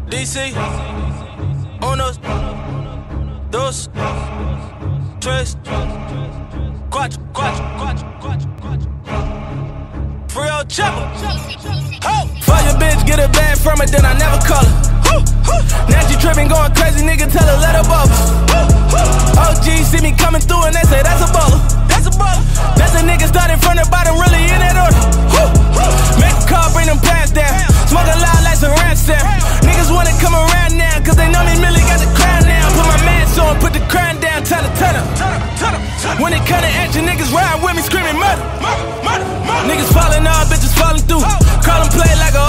DC, unos, dos, tres, cuatro, free old chopper. Fuck your bitch, get a bag from it, then I never call her. Now she trippin', going crazy, nigga, tell her let her bubble. OG see me coming through and they say that's a baller. That's a nigga starting from the bottom, really in that order. Make a call, bring them pants down. Smoke a loud like some rap sound. Niggas wanna come around now, cause they know me really got the crown now. Put my mask on, put the crown down, turn up. When it come to action, niggas ride with me screaming murder. Niggas falling off, bitches falling through. Call them play like a